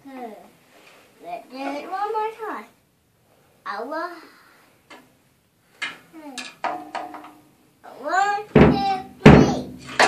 Let's do it one more time. One, two, three.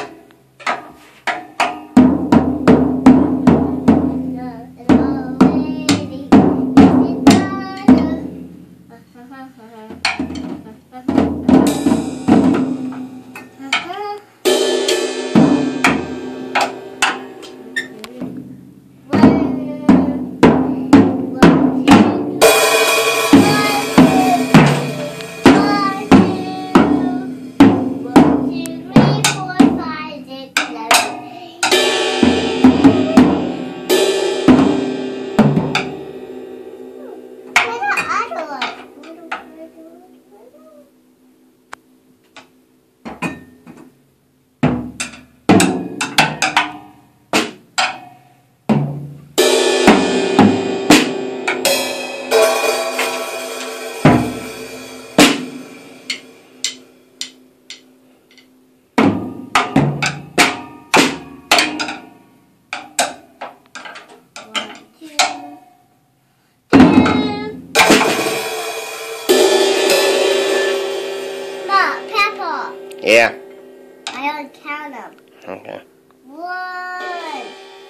Yeah. I'll count them. Okay. 1,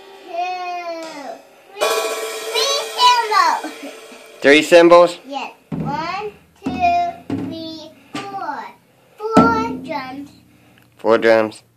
2, 3. 3 Three symbols. symbols? Yes. 1, 2, 3, 4. 4 drums. 4 drums.